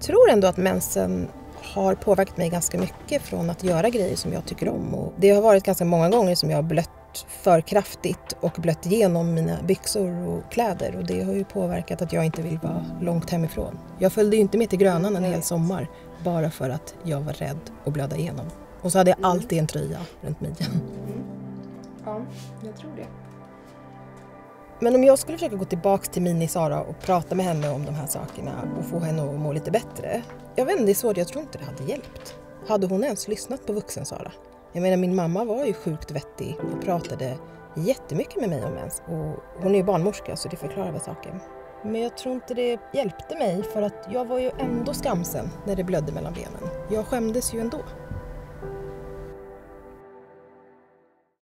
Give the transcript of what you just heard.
tror ändå att mensen har påverkat mig ganska mycket från att göra grejer som jag tycker om. Och det har varit ganska många gånger som jag har blött för kraftigt och blött igenom mina byxor och kläder. Och det har ju påverkat att jag inte vill vara långt hemifrån. Jag följde ju inte med till Grönan en hel sommar bara för att jag var rädd att blöda igenom. Och så hade jag alltid en tröja runt midjan. Ja, jag tror det. Men om jag skulle försöka gå tillbaka till Mini-Sara och prata med henne om de här sakerna och få henne att må lite bättre. Jag vet inte, det är svårt, jag tror inte det hade hjälpt. Hade hon ens lyssnat på vuxen-Sara? Jag menar, min mamma var ju sjukt vettig och pratade jättemycket med mig om mens. Och hon är ju barnmorska så det förklarar väl saken. Men jag tror inte det hjälpte mig för att jag var ju ändå skamsen när det blödde mellan benen. Jag skämdes ju ändå.